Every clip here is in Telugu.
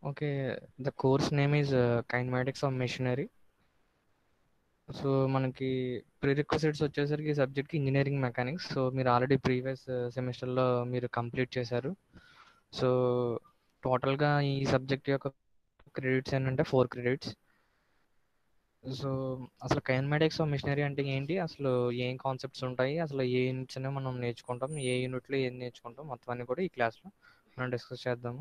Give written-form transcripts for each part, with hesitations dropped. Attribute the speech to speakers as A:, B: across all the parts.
A: Okay, the course name is Kinematics of Machinery. So మనకి ప్రీరిక్వజిట్స్ వచ్చేసరికి ఈ సబ్జెక్ట్కి ఇంజనీరింగ్ మెకానిక్స్. సో మీరు ఆల్రెడీ ప్రీవియస్ సెమిస్టర్లో మీరు కంప్లీట్ చేశారు. సో టోటల్గా ఈ సబ్జెక్ట్ యొక్క క్రెడిట్స్ ఏంటంటే 4 క్రెడిట్స్. సో అసలు కైనమాటిక్స్ ఆఫ్ మిషనరీ అంటే ఏంటి, అసలు ఏం కాన్సెప్ట్స్ ఉంటాయి, అసలు ఏ యూనిట్స్ అనేవి మనం నేర్చుకుంటాం, ఏ యూనిట్లో ఏం నేర్చుకుంటాం, మొత్తం అన్ని కూడా ఈ క్లాస్లో మనం డిస్కస్ చేద్దాము.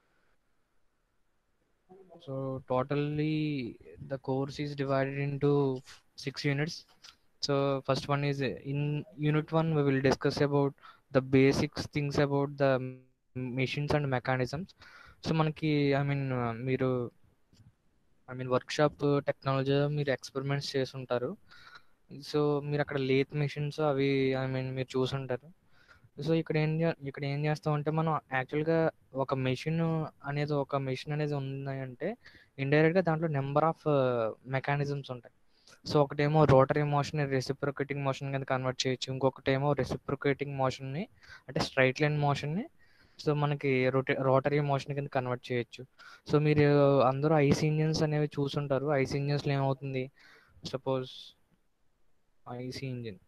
A: So totally the course is divided into 6 units. So first one is in unit 1 we will discuss about the basics things about the machines and mechanisms. So మనకి మీరు వర్క్షాప్ టెక్నాలజీ మీరు ఎక్స్పెరిమెంట్స్ చేసి ఉంటారు. సో మీరు అక్కడ లేత్ మెషిన్స్ అవి మీరు చూసుంటారు. సో ఇక్కడ ఏం చేస్తామంటే మనం యాక్చువల్గా ఒక మెషిన్ అనేది ఉందంటే ఇండైరెక్ట్గా దాంట్లో నెంబర్ ఆఫ్ మెకానిజమ్స్ ఉంటాయి. సో ఒకటేమో రోటరీ మోషన్ రెసిప్రొకేటింగ్ మోషన్ కింద కన్వర్ట్ చేయొచ్చు, ఇంకొకటేమో రెసిప్రొకేటింగ్ మోషన్ని అంటే స్ట్రైట్ లైన్ మోషన్ని సో మనకి రోటరీ మోషన్ కింద కన్వర్ట్ చేయొచ్చు. సో మీరు అందరూ ఐసీ ఇంజిన్స్ అనేవి చూసుంటారు. ఐసీ ఇంజిన్స్లో ఏమవుతుంది, సపోజ్ ఐసీ ఇంజిన్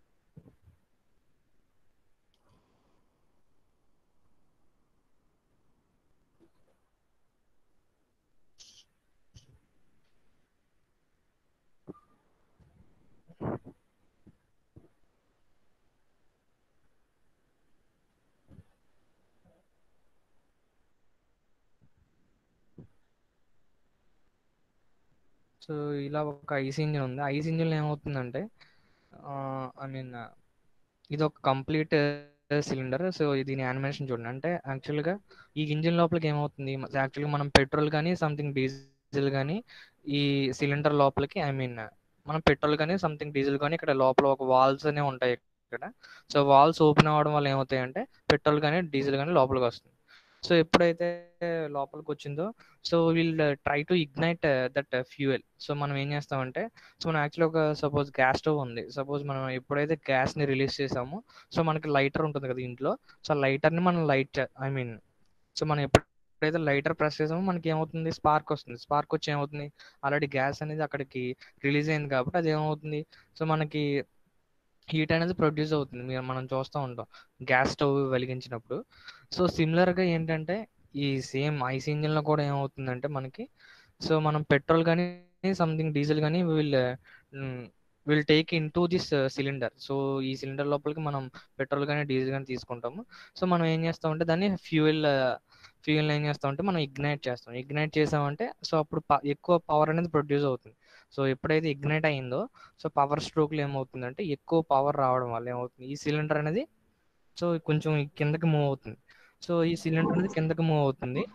A: సో ఇలా ఒక ఐసీ ఇంజిన్ ఉంది. ఐసీ ఇంజిన్లో ఏమవుతుందంటే ఐ మీన్ ఇది ఒక కంప్లీట్ సిలిండర్. సో దీని యానిమేషన్ చూడండి. అంటే యాక్చువల్గా ఈ ఇంజిన్ లోపలికి ఏమవుతుంది, యాక్చువల్గా మనం పెట్రోల్ కానీ సంథింగ్ డీజిల్ కానీ ఈ సిలిండర్ లోపలికి మనం పెట్రోల్ కానీ సంథింగ్ డీజిల్ కానీ ఇక్కడ లోపల ఒక వాల్స్ అనేవి ఉంటాయి ఇక్కడ. సో వాల్స్ ఓపెన్ అవ్వడం వల్ల ఏమవుతాయంటే పెట్రోల్ కానీ డీజిల్ కానీ లోపలికి వస్తుంది. సో ఎప్పుడైతే లోపలికి వచ్చిందో so will try to ignite that fuel. So మనం ఏం చేస్తామంటే సో మనం యాక్చువల్లీ ఒక సపోజ్ గ్యాస్ స్టవ్ ఉంది. సపోజ్ మనం ఎప్పుడైతే గ్యాస్ని రిలీజ్ చేసామో సో మనకి లైటర్ ఉంటుంది కదా ఇంట్లో. సో లైటర్ని మనం సో మనం ఎప్పుడైతే లైటర్ ప్రెస్ చేసామో మనకి ఏమవుతుంది, స్పార్క్ వస్తుంది. స్పార్క్ వచ్చి ఏమవుతుంది, ఆల్రెడీ గ్యాస్ అనేది అక్కడికి రిలీజ్ అయింది కాబట్టి అది ఏమవుతుంది, సో మనకి హీట్ అనేది ప్రొడ్యూస్ అవుతుంది. మనం చూస్తూ ఉంటాం గ్యాస్ స్టవ్ వెలిగించినప్పుడు. సో సిమిలర్గా ఏంటంటే ఈ సేమ్ ఐసీ ఇంజిన్లో కూడా ఏమవుతుందంటే మనకి సో మనం పెట్రోల్ కానీ సంథింగ్ డీజిల్ కానీ will take into this cylinder. So ఈ సిలిండర్ లోపలికి మనం పెట్రోల్ కానీ డీజిల్ కానీ తీసుకుంటాము. సో మనం ఏం చేస్తామంటే దాన్ని ఫ్యూయల్ ఏం చేస్తామంటే మనం ఇగ్నైట్ చేసామంటే సో అప్పుడు ఎక్కువ పవర్ అనేది ప్రొడ్యూస్ అవుతుంది. సో ఎప్పుడైతే ఇగ్నైట్ అయిందో సో పవర్ స్ట్రోక్లో ఏమవుతుందంటే ఎక్కువ పవర్ రావడం వల్ల ఏమవుతుంది, ఈ సిలిండర్ అనేది సో కొంచెం కిందకి మూవ్ అవుతుంది. సో ఈ సిలిండర్ అనేది కిందకి మూవ్ అవుతుంది.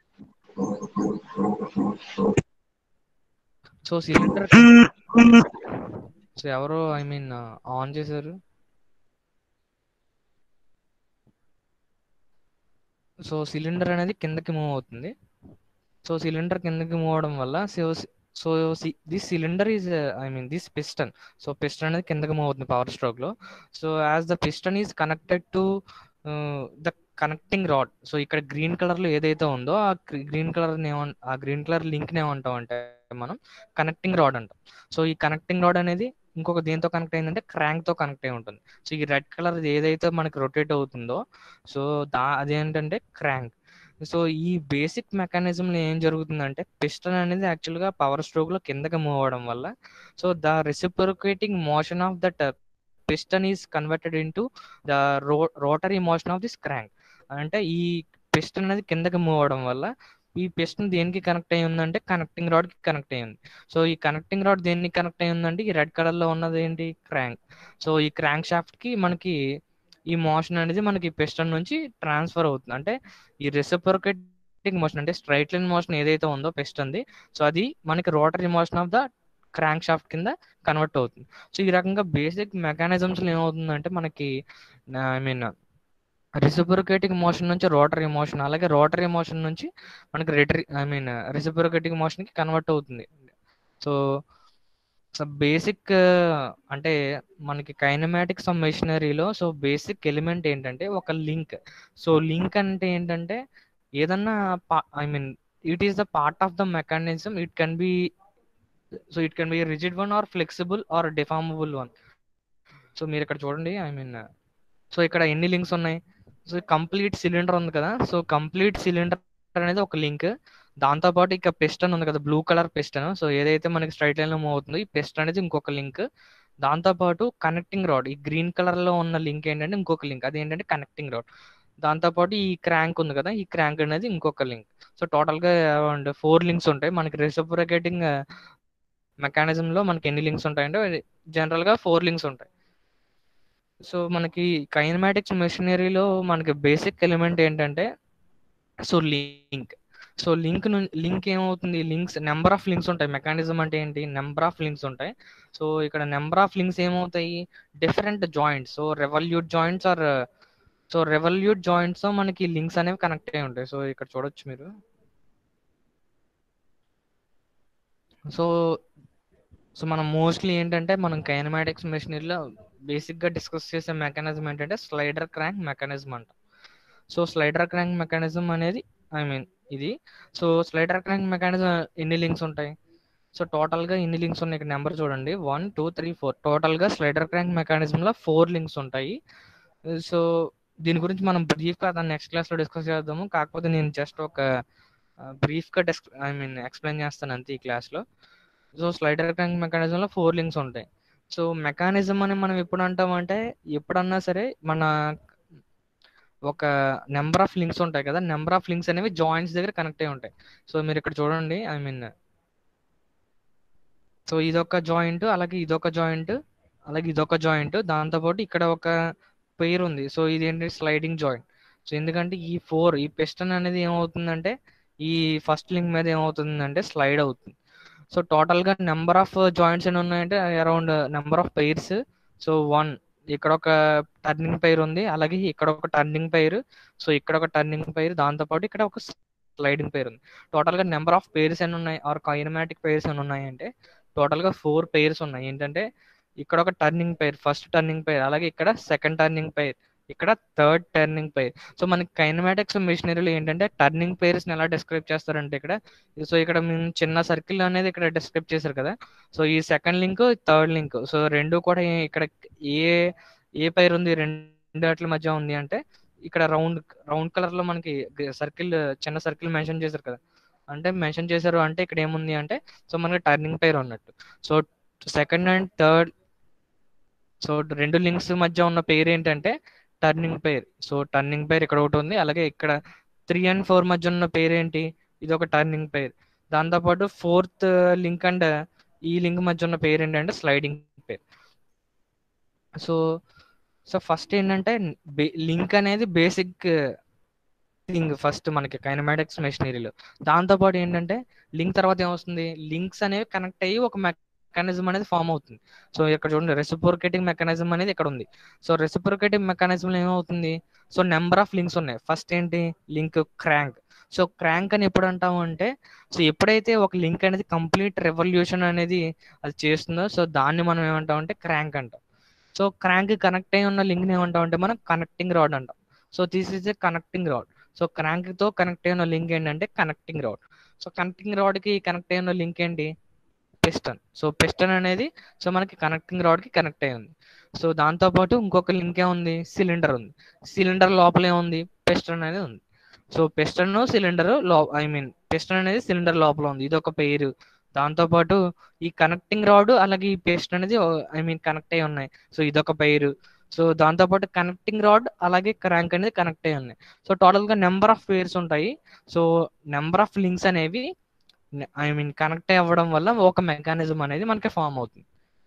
A: సో సిలిండర్ సో ఎవరు ఆన్ చేశారు. సో సిలిండర్ అనేది కిందకి మూవ్ అవుతుంది. సో సిలిండర్ కిందకి మూవ్ అవడం వల్ల so this cylinder is this piston. So piston అనేది కిందకి మూవ్ అవుతుంది పవర్ స్ట్రోక్ లో. So as the piston is connected to the connecting rod. So ఇక్కడ గ్రీన్ కలర్ లో ఏదైతే ఉందో ఆ గ్రీన్ కలర్ లింక్ ఏమంటాం అంటే మనం కనెక్టింగ్ రాడ్ అంటాం. సో ఈ కనెక్టింగ్ రాడ్ అనేది ఇంకొక దేంతో కనెక్ట్ అయిందంటే క్రాంక్ తో కనెక్ట్ అయి ఉంటుంది. సో ఈ రెడ్ కలర్ ఏదైతే మనకి రొటేట్ అవుతుందో సో అదేంటంటే క్రాంక్. సో ఈ బేసిక్ మెకానిజం ఏం జరుగుతుందంటే పిస్టన్ అనేది యాక్చువల్గా పవర్ స్ట్రోక్ లో కిందకి మూవ్ అవడం వల్ల so the reciprocating motion of that piston is converted into the rotary motion of this crank. అంటే ఈ పిస్టన్ అనేది కిందకి మూవ్ అవడం వల్ల ఈ పిస్టన్ దేనికి కనెక్ట్ అయి ఉందంటే కనెక్టింగ్ రాడ్ కి కనెక్ట్ అయి ఉంది. సో ఈ కనెక్టింగ్ రాడ్ దేనికి కనెక్ట్ అయి ఉందంటే ఈ రెడ్ కలర్ లో ఉన్నది ఏంటి, క్రాంక్. సో ఈ క్రాంక్ షాఫ్ట్ కి మనకి ఈ మోషన్ అనేది మనకి పిస్టన్ నుంచి ట్రాన్స్ఫర్ అవుతుంది. అంటే ఈ రెసిప్రొకేటింగ్ మోషన్ అంటే స్ట్రైట్ లైన్ మోషన్ ఏదైతే ఉందో పిస్టన్ది సో అది మనకి rotary motion of the crankshaft కింద కన్వర్ట్ అవుతుంది. సో ఈ రకంగా బేసిక్ మెకానిజమ్స్ ఏమవుతుందంటే మనకి రెసిప్రొకేటింగ్ మోషన్ నుంచి రోటరీ మోషన్, అలాగే రోటరీ మోషన్ నుంచి మనకి రెసిప్రొకేటింగ్ మోషన్ కి కన్వర్ట్ అవుతుంది. సో బేసిక్ అంటే మనకి కైనమాటిక్స్ ఆఫ్ మెషినరీలో సో బేసిక్ ఎలిమెంట్ ఏంటంటే ఒక లింక్. సో లింక్ అంటే ఏంటంటే ఏదన్నా it is the part of the mechanism. It can be a rigid one or flexible or a deformable one. So మీరు ఇక్కడ చూడండి, ఐ మీన్, సో ఇక్కడ ఎన్ని లింక్స్ ఉన్నాయి? సో కంప్లీట్ సిలిండర్ ఉంది కదా, సో కంప్లీట్ సిలిండర్ అనేది ఒక లింక్. దాంతోపాటు ఇక పిస్టన్ ఉంది కదా, బ్లూ కలర్ పిస్టన్, సో ఏదైతే మనకి స్ట్రైట్ లైన్ లో మూవ్ అవుతుందో ఈ పిస్టన్ అనేది ఇంకొక లింక్. దాంతోపాటు కనెక్టింగ్ రాడ్, ఈ గ్రీన్ కలర్ లో ఉన్న లింక్ ఏంటంటే ఇంకొక లింక్, అది ఏంటంటే కనెక్టింగ్ రాడ్. దాంతోపాటు ఈ క్రాంక్ ఉంది కదా, ఈ క్రాంక్ అనేది ఇంకొక లింక్. సో టోటల్ గా అరౌండ్ 4 లింక్స్ ఉంటాయి మనకి. రెసిప్రొకేటింగ్ మెకానిజం లో మనకి ఎన్ని లింక్స్ ఉంటాయంటే జనరల్ గా 4 లింక్స్ ఉంటాయి. సో మనకి కైనమాటిక్స్ మెషినరీలో మనకి బేసిక్ ఎలిమెంట్ ఏంటంటే, సో లింక్. సో లింక్ ఏమవుతుంది? లింక్స్, నెంబర్ ఆఫ్ లింక్స్ ఉంటాయి. మెకానిజం అంటే ఏంటి? నెంబర్ ఆఫ్ లింక్స్ ఉంటాయి. సో ఇక్కడ నెంబర్ ఆఫ్ లింక్స్ ఏమవుతాయి? Different joints, so revolute joints తో మనకి లింక్స్ అనేవి కనెక్ట్ అయి ఉంటాయి. సో ఇక్కడ చూడొచ్చు మీరు. సో సో మనం మోస్ట్లీ ఏంటంటే మనం కైనమాటిక్స్ మెషినరీలో బేసిక్ గా డిస్కస్ చేసే మెకానిజం ఏంటంటే స్లైడర్ క్రాంక్ మెకానిజం అంట. సో స్లైడర్ క్రాంక్ మెకానిజం అనేది, ఐ మీన్ ఇది. సో స్లైడర్ క్రాంక్ మెకానిజం ఎన్ని లింక్స్ ఉంటాయి? సో టోటల్ గా ఎన్ని లింక్స్ ఉన్నాయి? ఇక్కడ నెంబర్ చూడండి, 1 2 3 4. టోటల్ గా స్లైడర్ క్రాంక్ మెకానిజం లో 4 లింక్స్ ఉంటాయి. సో దీని గురించి మనం బ్రీఫ్ గా దాన్ని నెక్స్ట్ క్లాస్ లో డిస్కస్ చేద్దాము. కాకపోతే నేను జస్ట్ ఒక బ్రీఫ్ గా ఐ మీన్ ఎక్స్ప్లెయిన్ చేస్తాను అంతే ఈ క్లాస్ లో. సో స్లైడర్ క్రాంక్ మెకానిజం లో 4 లింక్స్ ఉంటాయి. సో మెకానిజం అని మనం ఎప్పుడు అంటామంటే, ఎప్పుడన్నా సరే మన ఒక నెంబర్ ఆఫ్ లింక్స్ ఉంటాయి కదా, నెంబర్ ఆఫ్ లింక్స్ అనేవి జాయింట్స్ దగ్గర కనెక్ట్ అయి ఉంటాయి. సో మీరు ఇక్కడ చూడండి, ఐ మీన్, సో ఇదొక జాయింట్, అలాగే ఇదొక జాయింట్, అలాగే ఇదొక జాయింట్, దాంతోపాటు ఇక్కడ ఒక పెయిర్ ఉంది. సో ఇది ఏంటి? Sliding joint. సో ఎందుకంటే ఈ పిస్టన్ అనేది ఏమవుతుందంటే ఈ ఫస్ట్ లింక్ మీద ఏమవుతుందంటే స్లైడ్ అవుతుంది. సో టోటల్ గా నెంబర్ ఆఫ్ జాయింట్స్ ఎన్ని ఉన్నాయంటే around number of pairs. So 1, ఇక్కడ ఒక టర్నింగ్ పెయిర్ ఉంది, అలాగే ఇక్కడ ఒక టర్నింగ్ పెయిర్, సో ఇక్కడ ఒక టర్నింగ్ పెయిర్, దాంతోపాటు ఇక్కడ ఒక స్లైడింగ్ పెయిర్ ఉంది. టోటల్ గా నెంబర్ ఆఫ్ పెయిర్స్ ఎన్ని ఉన్నాయి, ఆర్ కైనమాటిక్ పెయిర్స్ ఎన్ని ఉన్నాయి అంటే టోటల్ గా 4 పెయిర్స్ ఉన్నాయి. ఏంటంటే ఇక్కడ ఒక turning pair, first turning pair, అలాగే ఇక్కడ సెకండ్ టర్నింగ్ పెయిర్, ఇక్కడ థర్డ్ టర్నింగ్ పెయిర్. సో మనకి కైనమాటిక్స్ మెషినరీలో ఏంటంటే టర్నింగ్ పెయిర్స్ ని ఎలా డిస్క్రైబ్ చేస్తారంటే ఇక్కడ, సో ఇక్కడ మేము చిన్న సర్కిల్ అనేది ఇక్కడ డిస్క్రైబ్ చేశారు కదా, సో ఈ second link, third link, so రెండు కూడా ఇక్కడ ఏ ఏ పైర్ ఉంది రెండు వాటి మధ్య ఉంది అంటే ఇక్కడ రౌండ్ రౌండ్ కలర్ లో మనకి సర్కిల్, చిన్న సర్కిల్ మెన్షన్ చేశారు కదా, అంటే మెన్షన్ చేశారు అంటే ఇక్కడ ఏముంది అంటే సో మనకి టర్నింగ్ పైర్ ఉన్నట్టు. So second and third, so రెండు లింక్స్ మధ్య ఉన్న పేరు ఏంటంటే turning pair. So turning pair ఇక్కడ ఒకటి ఉంది, అలాగే ఇక్కడ 3 and 4 మధ్య ఉన్న పేరు ఏంటి? ఇది ఒక టర్నింగ్ పేర్. దాంతోపాటు ఫోర్త్ లింక్ అండ్ ఈ లింక్ మధ్య ఉన్న పేరు ఏంటంటే sliding pair. So so first ఏంటంటే లింక్ అనేది బేసిక్ థింగ్ ఫస్ట్ మనకి కైనమాటిక్స్ మెషినరీలో. దాంతోపాటు ఏంటంటే లింక్ తర్వాత ఏమొస్తుంది? లింక్స్ అనేవి కనెక్ట్ అయ్యి ఒక మెకానిజం అనేది ఫామ్ అవుతుంది. సో ఇక్కడ చూడండి, రెసిప్రొకేటింగ్ మెకానిజం అనేది ఇక్కడ ఉంది. సో రెసిప్రొకేటింగ్ మెకానిజం లో ఏమవుతుంది? సో నెంబర్ ఆఫ్ లింక్స్ ఉన్నాయి. ఫస్ట్ ఏంటి? Link crank. సో క్రాంక్ అని ఎప్పుడు అంటాము అంటే, సో ఎప్పుడైతే ఒక లింక్ అనేది కంప్లీట్ రెవల్యూషన్ అనేది అది చేస్తుందో, సో దాన్ని మనం ఏమంటాం అంటే క్రాంక్ అంటాం. సో క్రాంక్ కనెక్ట్ అయి ఉన్న లింక్ ఏమంటాం అంటే మనం కనెక్టింగ్ రాడ్ అంటాం. So this is a connecting rod. So crank తో కనెక్ట్ అయిన లింక్ ఏంటంటే connecting rod. So connecting rod కి కనెక్ట్ అయిన లింక్ ఏంటి? పిస్టన్. సో పిస్టన్ అనేది సో మనకి కనెక్టింగ్ రాడ్ కి కనెక్ట్ అయి ఉంది. సో దాంతో పాటు ఇంకొక లింక్ ఏముంది? సిలిండర్ ఉంది. సిలిండర్ లోపల ఏముంది? పిస్టన్ అనేది ఉంది. So piston cylinder I mean piston అనేది సిలిండర్ లోపల ఉంది, ఇది ఒక పేరు. దాంతో పాటు ఈ కనెక్టింగ్ రాడ్ అలాగే ఈ పిస్టన్ అనేది ఐ మీన్ కనెక్ట్ అయి ఉన్నాయి, సో ఇదొక పేరు. సో దాంతో పాటు కనెక్టింగ్ రాడ్ అలాగే క్రాంక్ అనేది కనెక్ట్ అయి ఉన్నాయి. సో టోటల్ గా నెంబర్ ఆఫ్ పేర్స్ ఉంటాయి. సో నెంబర్ ఆఫ్ లింక్స్ అనేవి ఐ మీన్ కనెక్ట్ అవ్వడం వల్ల ఒక మెకానిజం అనేది మనకి ఫామ్ అవుతుంది.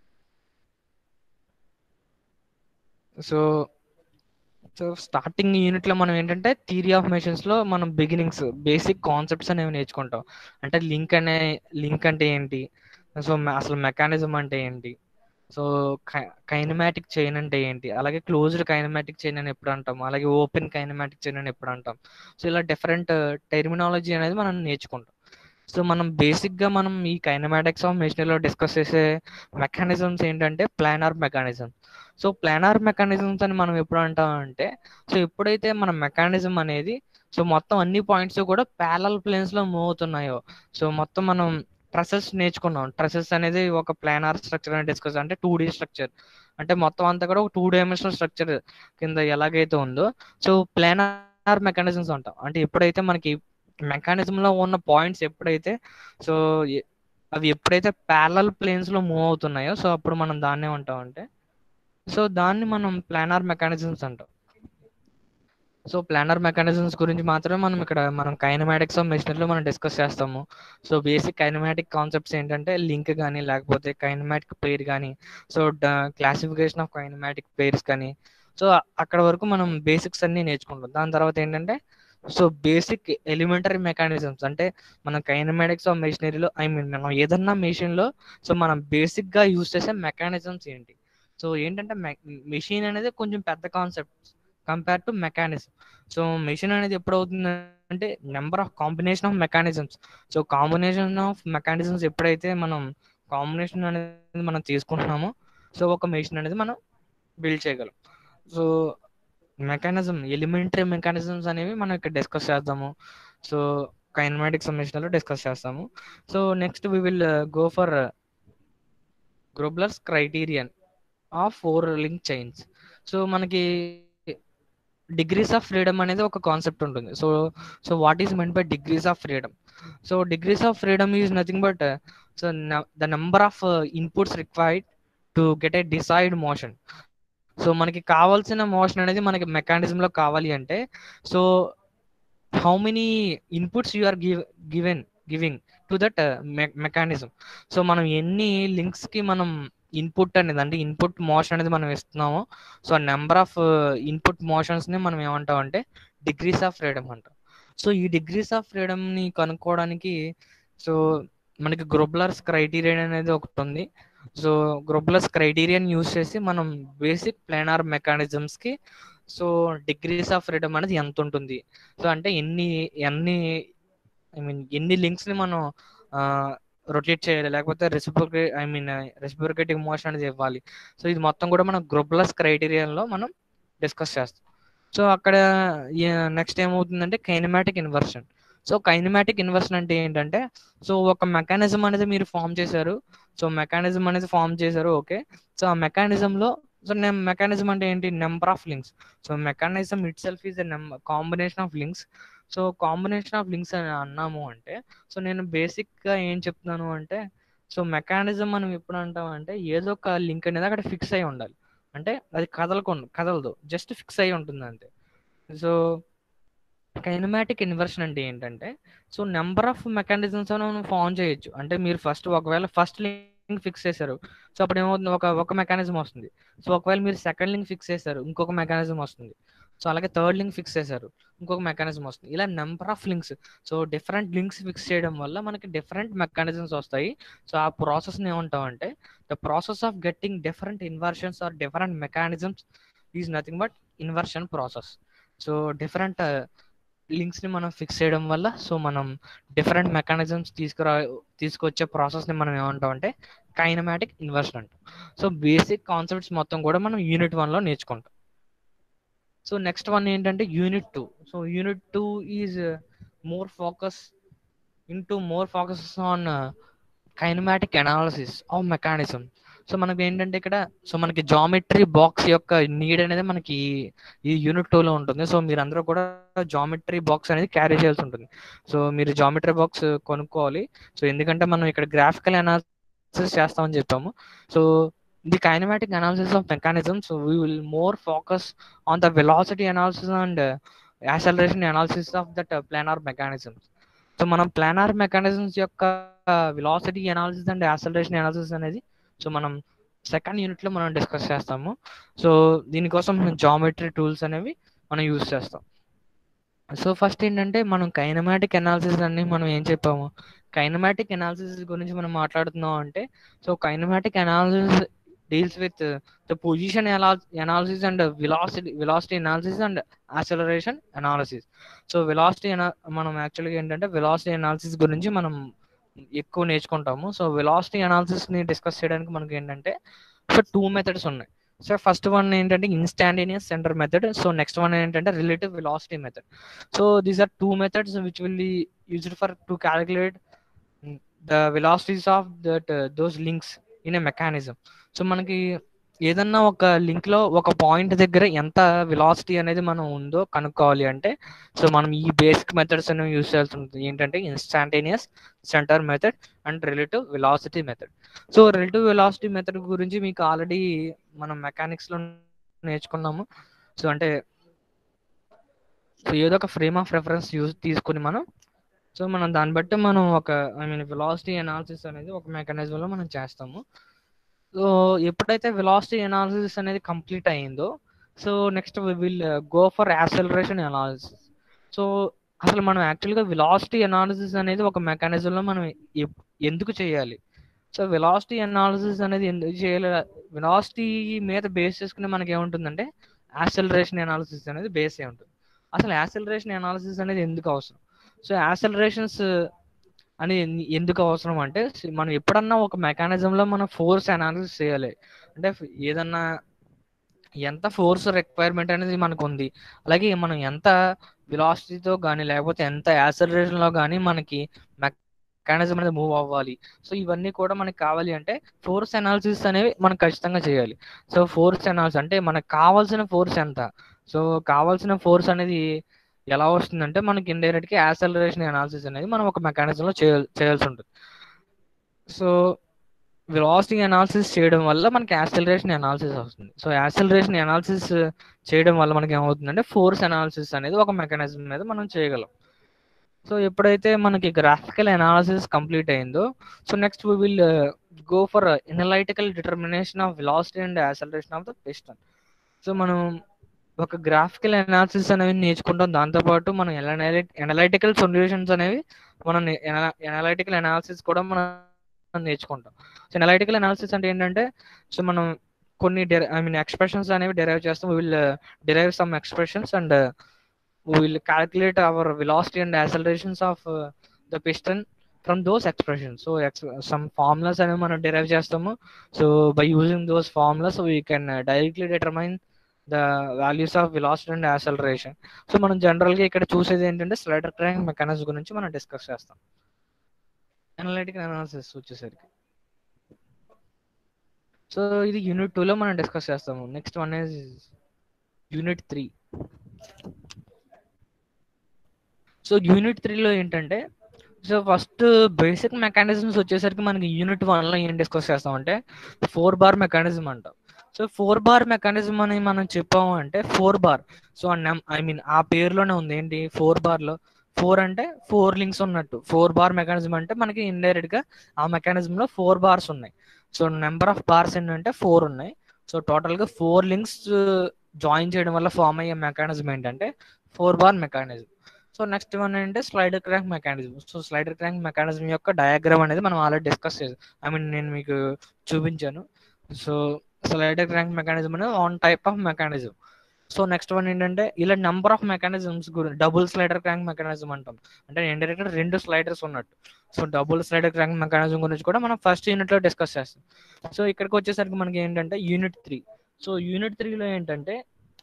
A: సో సో స్టార్టింగ్ యూనిట్ లో మనం ఏంటంటే థియరీ ఆఫ్ మెషిన్స్ లో మనం బిగినింగ్స్ బేసిక్ కాన్సెప్ట్స్ అనేవి నేర్చుకుంటాం. అంటే లింక్ అంటే ఏంటి, సో అసలు మెకానిజం అంటే ఏంటి, సో కైనమాటిక్ చైన్ అంటే ఏంటి, అలాగే క్లోజ్డ్ కైనమాటిక్ చైన్ అని ఎప్పుడు అంటాం, అలాగే ఓపెన్ కైనమాటిక్ చైన్ అని ఎప్పుడు అంటాం. సో ఇలా డిఫరెంట్ టెర్మినాలజీ అనేది మనం నేర్చుకుంటాం. సో మనం బేసిక్ గా మనం ఈ కైనమాటిక్స్ ఆఫ్ మెషినరీలో డిస్కస్ చేసే మెకానిజమ్స్ ఏంటంటే planar mechanism. So planar mechanisms అని మనం ఎప్పుడు అంటాం అంటే, సో ఎప్పుడైతే మన మెకానిజం అనేది సో మొత్తం అన్ని పాయింట్స్ కూడా ప్యారలల్ ప్లేన్స్ లో మూవ్ అవుతున్నాయో, సో మొత్తం మనం ట్రసెస్ నేర్చుకున్నాం. ట్రసెస్ అనేది ఒక ప్లానార్ స్ట్రక్చర్ అని డిస్కస్, అంటే 2D స్ట్రక్చర్, అంటే మొత్తం అంతా కూడా ఒక 2 డైమెన్షనల్ స్ట్రక్చర్ కింద ఎలాగైతే ఉందో, సో ప్లానార్ మెకానిజమ్స్ అంటాం. అంటే ఎప్పుడైతే మనకి మెకానిజం లో ఉన్న పాయింట్స్ ఎప్పుడైతే, సో అవి ఎప్పుడైతే ప్యారలల్ ప్లేన్స్ లో మూవ్ అవుతున్నాయో, సో అప్పుడు మనం దాన్నే ఉంటాం అంటే, సో దాన్ని మనం ప్లానార్ మెకానిజమ్స్ అంటాం. సో ప్లానర్ మెకానిజమ్స్ గురించి మాత్రమే మనం కైనమాటిక్స్ ఆఫ్ మెషినరీలో మనం డిస్కస్ చేస్తాము. సో బేసిక్ కైనమాటిక్ కాన్సెప్ట్స్ ఏంటంటే లింక్ కానీ, లేకపోతే కైనమాటిక్ పెయిర్ కానీ, so classification of kinematic pairs కానీ, సో అక్కడ వరకు మనం బేసిక్స్ అన్ని నేర్చుకుంటాం. దాని తర్వాత ఏంటంటే, సో బేసిక్ ఎలిమెంటరీ మెకానిజమ్స్, అంటే మన కైనమాటిక్స్ ఆఫ్ మెషినరీలో, ఐ మీన్ మనం ఏదన్నా మెషిన్ లో సో మనం బేసిక్ గా యూజ్ చేసే మెకానిజమ్స్ ఏంటి. సో ఏంటంటే మెషిన్ అనేది కొంచెం పెద్ద concept compare to mechanism. So machine అనేది ఎప్పుడు అవుతుంది అంటే, number of combination of mechanisms. So combination of mechanisms ఎప్పుడైతే మనం కాంబినేషన్ అనేది మనం తీసుకుంటున్నామో, సో ఒక మెషిన్ అనేది మనం బిల్డ్ చేయగలం. సో మెకానిజం, ఎలిమెంటరీ మెకానిజమ్స్ అనేవి మనం ఇక్కడ డిస్కస్ చేద్దాము. సో కైనమాటిక్స్ మెషిన్ లో డిస్కస్ చేస్తాము. So next we will go for Grubler's criterion of 4 link chains. So మనకి డిగ్రీస్ ఆఫ్ ఫ్రీడమ్ అనేది ఒక కాన్సెప్ట్ ఉంటుంది. So so what is meant by degrees of freedom. So degrees of freedom is nothing but, so the number of inputs required to get a desired motion. So మనకి కావాల్సిన మోషన్ అనేది మనకి మెకానిజం లో కావాలి అంటే, so how many inputs you are giving to that mechanism. So మనం ఎన్ని లింక్స్ కి మనం ఇన్పుట్ అనేది, అంటే ఇన్పుట్ మోషన్ అనేది మనం ఇస్తున్నామో, so number of input motions ని మనం ఏమంటాం అంటే డిగ్రీస్ ఆఫ్ ఫ్రీడమ్ అంటాం. సో ఈ డిగ్రీస్ ఆఫ్ ఫ్రీడమ్ ని కనుక్కోవడానికి, సో మనకి గ్రోబ్లర్స్ క్రైటీరియన్ అనేది ఒకటి ఉంది. సో గ్రోబ్లర్స్ క్రైటీరియన్ యూస్ చేసి మనం బేసిక్ ప్లానార్ మెకానిజమ్స్ కి సో డిగ్రీస్ ఆఫ్ ఫ్రీడమ్ అనేది ఎంత ఉంటుంది, సో అంటే ఎన్ని ఎన్ని ఐ మీన్ ఎన్ని లింక్స్ ని మనం రొటేట్ చేయాలి, లేకపోతే రెసిప్రోకేటింగ్ మోషన్ అనేది ఇవ్వాలి. సో ఇది మొత్తం కూడా మనం గ్రోబ్లర్స్ క్రైటీరియన్ లో మనం డిస్కస్ చేస్తాం. సో అక్కడ నెక్స్ట్ ఏమవుతుందంటే kinematic inversion. So kinematic inversion అంటే ఏంటంటే, సో ఒక మెకానిజం అనేది మీరు ఫామ్ చేశారు. సో మెకానిజం అనేది ఫామ్ చేశారు, ఓకే. సో ఆ మెకానిజంలో, సో మెకానిజం అంటే ఏంటి, number of links. So mechanism itself is combination of links. So combination of links అని అన్నాము అంటే, సో నేను బేసిక్ గా ఏం చెప్తున్నాను అంటే, సో మెకానిజం మనం ఎప్పుడు అంటాం అంటే, ఏదో ఒక లింక్ అనేది అక్కడ ఫిక్స్ అయి ఉండాలి. అంటే అది కదలదు, జస్ట్ ఫిక్స్ అయి ఉంటుంది అంతే. సో కైనమాటిక్ ఇన్వర్షన్ అంటే ఏంటంటే, సో నెంబర్ ఆఫ్ మెకానిజమ్స్ మనం ఫామ్ చేయొచ్చు. అంటే మీరు ఒకవేళ ఫస్ట్ లింక్ ఫిక్స్ చేశారు, సో అప్పుడు ఏమవుతుంది, ఒక మెకానిజం వస్తుంది. సో ఒకవేళ మీరు సెకండ్ లింక్ ఫిక్స్ చేశారు, ఇంకొక మెకానిజం వస్తుంది. సో అలాగే థర్డ్ లింక్ ఫిక్స్ చేశారు, ఇంకొక మెకానిజం వస్తుంది. ఇలా number of links, so different links fix చేయడం వల్ల మనకి డిఫరెంట్ మెకానిజమ్స్ వస్తాయి. సో ఆ ప్రాసెస్ని ఏమంటాం అంటే, the process of getting different inversions or different mechanisms is nothing but inversion process. So different links ని మనం ఫిక్స్ చేయడం వల్ల, సో మనం డిఫరెంట్ మెకానిజమ్స్ తీసుకొచ్చే ప్రాసెస్ ని మనం ఏమంటాం అంటే కైనమాటిక్ ఇన్వర్షన్ అంటాం. సో బేసిక్ కాన్సెప్ట్స్ మొత్తం కూడా మనం యూనిట్ 1 లో నేర్చుకుంటాం. సో నెక్స్ట్ వన్ ఏంటంటే unit 2. So unit 2 is more focus more focus on kinematic analysis of mechanism. So మనకి ఏంటంటే ఇక్కడ, సో మనకి జామెట్రీ బాక్స్ యొక్క నీడ్ అనేది మనకి ఈ యూనిట్ 2లో ఉంటుంది. సో మీరు అందరూ కూడా జామెట్రీ బాక్స్ అనేది క్యారీ చేయాల్సి ఉంటుంది. సో మీరు జామెట్రీ బాక్స్ కొనుక్కోవాలి. సో ఎందుకంటే మనం ఇక్కడ గ్రాఫికల్ అనాలిసిస్ చేస్తామని చెప్పాము. So the kinematic analysis of mechanism, so we will more focus on the velocity analysis and acceleration analysis of that planar mechanisms. So మనం ప్లానార్ మెకానిజమ్స్ యొక్క velocity analysis and acceleration analysis అనేది, సో మనం సెకండ్ యూనిట్ లో మనం డిస్కస్ చేస్తాము. సో దీనికోసం జామెట్రీ టూల్స్ అనేవి మనం యూజ్ చేస్తాం. సో ఫస్ట్ ఏంటంటే, మనం కైనమాటిక్ అనాలిసిస్ అని మనం ఏం చెప్పాము, కైనమాటిక్ అనాలిసిస్ గురించి మనం మాట్లాడుతున్నాం అంటే, so kinematic analysis deals with the position analysis and velocity analysis and acceleration analysis. So మనం యాక్చువల్గా ఏంటంటే వెలాసిటీ అనాలిసిస్ గురించి మనం ఎక్కువ నేర్చుకుంటాము. సో వెలాసిటీ అనాలిసిస్ ని డిస్కస్ చేయడానికి మనకి ఏంటంటే, సో 2 మెథడ్స్ ఉన్నాయి. సో ఫస్ట్ వన్ ఏంటంటే instantaneous centre method. So next one ఏంటంటే relative velocity method. So these are two methods which will be used for to calculate the velocities of that those links in a mechanism. So మనకి ఏదన్నా ఒక లింక్ లో ఒక పాయింట్ దగ్గర ఎంత వెలాసిటీ అనేది మనం ఉందో కనుక్కోవాలి అంటే, సో మనం ఈ బేసిక్ మెథడ్స్ అనేవి యూజ్ చేయాల్సి ఉంటుంది. ఏంటంటే instantaneous centre method and relative velocity method. So relative velocity method గురించి మీకు ఆల్రెడీ మనం మెకానిక్స్ లో నేర్చుకున్నాము. సో అంటే సో ఏదో ఒక ఫ్రేమ్ ఆఫ్ రెఫరెన్స్ యూజ్ తీసుకుని మనం దాన్ని బట్టి మనం ఒక వెలాసిటీ అనాలిసిస్ అనేది ఒక మెకానిజం లో మనం చేస్తాము. సో ఎప్పుడైతే వెలాసిటీ అనాలిసిస్ అనేది కంప్లీట్ అయ్యిందో, so next will go for acceleration analysis. So అసలు మనం యాక్చువల్గా వెలాసిటీ అనాలిసిస్ అనేది ఒక మెకానిజంలో మనం ఎందుకు చేయాలి? సో వెలాసిటీ అనాలిసిస్ అనేది ఎందుకు చేయాలి? వెలాసిటీ మీద బేస్ చేసుకుని మనకి ఏముంటుందంటే యాక్సలరేషన్ అనాలిసిస్ అనేది బేస్ అయి ఉంటుంది. అసలు యాక్సలరేషన్ అనాలిసిస్ అనేది ఎందుకు అవసరం? సో యాక్సలరేషన్స్ అని ఎందుకు అవసరం అంటే, మనం ఎప్పుడన్నా ఒక మెకానిజంలో మనం ఫోర్స్ అనాలిసిస్ చేయాలి అంటే, ఏదన్నా ఎంత ఫోర్స్ రిక్వైర్మెంట్ అనేది మనకు ఉంది, అలాగే మనం ఎంత వెలాసిటీతో కానీ లేకపోతే ఎంత యాక్సలరేషన్లో కానీ మనకి మెకానిజం అనేది మూవ్ అవ్వాలి. సో ఇవన్నీ కూడా మనకి కావాలి అంటే ఫోర్స్ అనాలిసిస్ అనేవి మనం ఖచ్చితంగా చేయాలి. సో ఫోర్స్ అనాలిసిస్ అంటే మనకు కావాల్సిన ఫోర్స్ ఎంత? సో కావాల్సిన ఫోర్స్ అనేది ఎలా వస్తుందంటే మనకి ఇండైరెక్ట్గా యాక్సలరేషన్ అనాలిసిస్ అనేది మనం ఒక మెకానిజంలో చేయాల్సి ఉంటుంది. సో వెలాసిటీ అనాలిసిస్ చేయడం వల్ల మనకి యాక్సలరేషన్ అనాలిసిస్ వస్తుంది. సో యాక్సలరేషన్ అనాలిసిస్ చేయడం వల్ల మనకి ఏమవుతుందంటే ఫోర్స్ అనాలిసిస్ అనేది ఒక మెకానిజం మీద మనం చేయగలం. సో ఎప్పుడైతే మనకి గ్రాఫికల్ అనాలిసిస్ కంప్లీట్ అయిందో, so next we will go for analytical determination of velocity and acceleration of the piston. So మనం ఒక గ్రాఫికల్ అనాలిసిస్ అనేవి నేర్చుకుంటాం. దాంతోపాటు మనం ఎనలైటికల్ సొల్యూషన్స్ అనేవి మనం ఎనలైటికల్ అనాలిసిస్ కూడా మనం నేర్చుకుంటాం. సో ఎనలైటికల్ అనాలిసిస్ అంటే ఏంటంటే, సో మనం కొన్ని ఎక్స్ప్రెషన్స్ అనేవి డెరైవ్ చేస్తాం. Will derive some expressions and will calculate our velocity and accelerations of the piston from those expressions. So some formulas అనేవి మనం డెరైవ్ చేస్తాము. So by using those formulas we can directly determine the values of velocity and acceleration. So మనం జనరల్గా ఇక్కడ చూసేది ఏంటంటే స్లైడర్ క్రాంక్ మెకానిజం గురించి మనం డిస్కస్ చేస్తాం. అనలిటికల్ అనాలిసిస్ వచ్చేసరికి సో ఇది యూనిట్ 2లో మనం డిస్కస్ చేస్తాము. Next one is unit 3. So unit 3లో ఏంటంటే, సో ఫస్ట్ బేసిక్ మెకానిజమ్స్ వచ్చేసరికి మనకి యూనిట్ 1లో ఏం డిస్కస్ చేస్తామంటే 4 బార్ మెకానిజం అంటాం. సో 4 బార్ మెకానిజం అని మనం చెప్పాము అంటే 4 బార్. సో ఆ పేరులోనే ఉంది ఏంటి 4 బార్లో 4 అంటే 4 లింక్స్ ఉన్నట్టు. 4 బార్ మెకానిజం అంటే మనకి ఇండైరెక్ట్ గా ఆ మెకానిజంలో 4 బార్స్ ఉన్నాయి. సో నెంబర్ ఆఫ్ బార్స్ ఏంటంటే 4 ఉన్నాయి. సో టోటల్ గా 4 లింక్స్ జాయిన్ చేయడం వల్ల ఫామ్ అయ్యే మెకానిజం ఏంటంటే 4 bar mechanism. So next one ఏంటంటే slider crank mechanism. So slider crank mechanism యొక్క డయాగ్రామ్ అనేది మనం ఆల్రెడీ డిస్కస్ చేసాం. నేను మీకు చూపించాను. సో స్లైడర్ క్రాంక్ మెకానిజం అనేది one type of mechanism. So next one ఏంటంటే ఇలా నెంబర్ ఆఫ్ మెకానిజమ్స్ గురించి డబుల్ స్లైడర్ క్రాంక్ మెకానిజం అంటాం. అంటే ఇండైరెక్ట్ 2 స్లైడర్స్ ఉన్నట్టు. So double slider crank mechanism గురించి కూడా మనం ఫస్ట్ యూనిట్ లో డిస్కస్ చేస్తాం. సో ఇక్కడికి వచ్చేసరికి మనకి ఏంటంటే యూనిట్ 3. సో యూనిట్ 3లో ఏంటంటే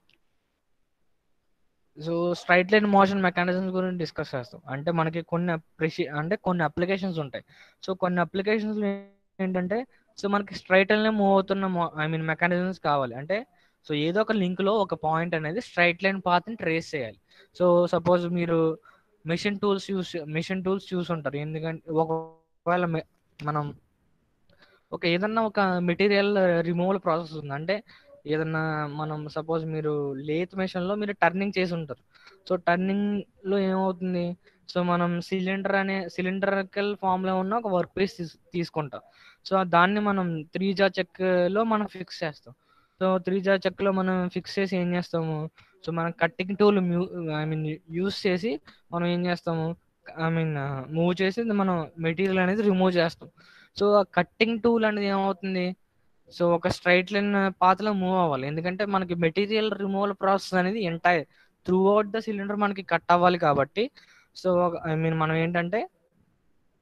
A: so straight line motion mechanisms గురించి డిస్కస్ చేస్తాం. అంటే మనకి కొన్ని అప్లికేషన్స్ ఉంటాయి. సో కొన్ని అప్లికేషన్స్ ఏంటంటే, సో మనకి స్ట్రైట్ లైన్ మూవ్ అవుతున్న మెకానిజమ్స్ కావాలి అంటే, సో ఏదో ఒక లింక్ లో ఒక పాయింట్ అనేది స్ట్రైట్ లైన్ పాత్ ని ట్రేస్ చేయాలి. సో సపోజ్ మీరు మిషన్ టూల్స్ చూసుంటారు. ఎందుకంటే ఒకవేళ మనం ఏదన్నా ఒక మెటీరియల్ రిమూవల్ ప్రాసెస్ ఉంది అంటే, ఏదన్నా మనం సపోజ్ మీరు లేత్ మెషిన్ లో మీరు టర్నింగ్ చేసి ఉంటారు. సో టర్నింగ్ లో ఏమవుతుంది, సో మనం సిలిండరికల్ ఫామ్ లో ఉన్న ఒక వర్క్ పీస్ తీసుకుంటాం. సో దాన్ని మనం 3 జా చెక్ లో మనం ఫిక్స్ చేస్తాం. సో 3 జా చెక్ లో మనం ఫిక్స్ చేసి ఏం చేస్తాము, సో మనం కట్టింగ్ టూల్ యూస్ చేసి మనం ఏం చేస్తాము, ఐ మీన్ మూవ్ చేసి మనం మెటీరియల్ అనేది రిమూవ్ చేస్తాం. సో ఆ కట్టింగ్ టూల్ అనేది ఏమవుతుంది, సో ఒక స్ట్రైట్ లైన్ పాత్ లో మూవ్ అవ్వాలి. ఎందుకంటే మనకి మెటీరియల్ రిమూవల్ ప్రాసెస్ అనేది entire throughout the cylinder మనకి కట్ అవ్వాలి కాబట్టి. సో మనం ఏంటంటే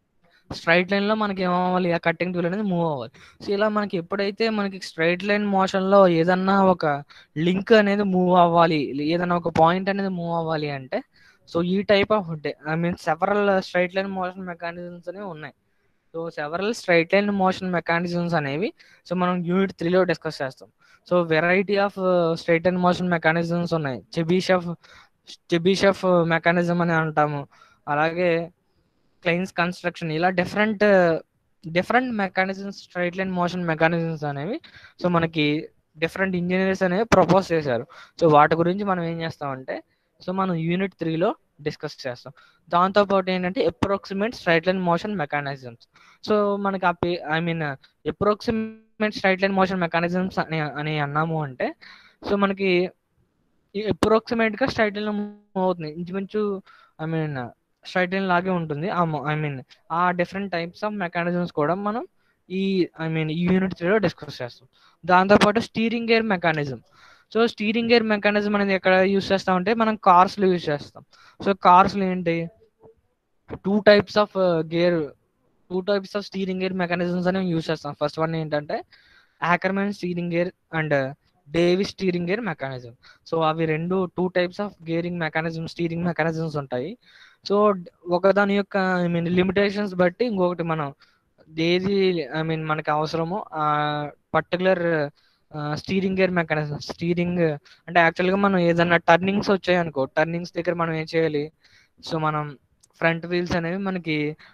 A: స్ట్రైట్ లైన్లో మనకి ఏమవ్వాలి, ఆ కట్టింగ్ టూల్ అనేది మూవ్ అవ్వాలి. సో ఇలా మనకి ఎప్పుడైతే మనకి స్ట్రైట్ లైన్ మోషన్లో ఏదన్నా ఒక లింక్ అనేది మూవ్ అవ్వాలి, ఏదన్నా ఒక పాయింట్ అనేది మూవ్ అవ్వాలి అంటే సో ఈ type of I mean several straight line motion mechanisms అనేవి ఉన్నాయి. So several straight line motion mechanisms అనేవి సో మనం యూనిట్ 3లో డిస్కస్ చేస్తాం. So variety of straight line motion mechanisms ఉన్నాయి. చెబీషెఫ్ మెకానిజం అని అంటాము. అలాగే క్లైన్స్ కన్స్ట్రక్షన్, ఇలా different mechanisms, straight line motion mechanisms అనేవి సో మనకి డిఫరెంట్ ఇంజనీర్స్ అనేవి ప్రపోజ్ చేశారు. సో వాటి గురించి మనం ఏం చేస్తామంటే సో మనం యూనిట్ 3లో డిస్కస్ చేస్తాం. దాంతోపాటు ఏంటంటే approximate straight line motion mechanisms. So మనకి I mean approximate straight line motion mechanisms అని అన్నాము అంటే సో మనకి అప్రాక్సిమేట్ గా స్ట్రైట్ లైన్ మూవ్ అవుతుంది, ఇంచుమించు ఐ మీన్ స్ట్రైట్ లైన్ లాగే ఉంటుంది. ఐ మీన్ ఆ డిఫరెంట్ టైప్స్ ఆఫ్ మెకానిజమ్స్ కూడా మనం ఈ ఈ యూనిట్ 3లో డిస్కస్ చేస్తాం. దాంతోపాటు steering gear mechanism. So steering gear mechanism అనేది ఎక్కడ యూస్ చేస్తామంటే మనం కార్స్లో యూస్ చేస్తాం. సో కార్స్లో ఏంటి, two types of gear two types of steering gear mechanisms అనేవి యూస్ చేస్తాం. ఫస్ట్ వన్ ఏంటంటే Ackermann steering gear and Davis steering gear mechanism. So అవి రెండు two types of steering mechanisms ఉంటాయి. సో ఒకదాని యొక్క లిమిటేషన్స్ బట్టి ఇంకొకటి మనం ఏది మనకి అవసరమో ఆ particular steering gear mechanism, steering అంటే యాక్చువల్గా మనం ఏదన్నా టర్నింగ్స్ వచ్చాయనుకో, టర్నింగ్స్ దగ్గర మనం ఏం చేయాలి, సో మనం ఫ్రంట్ వీల్స్ అనేవి మనకి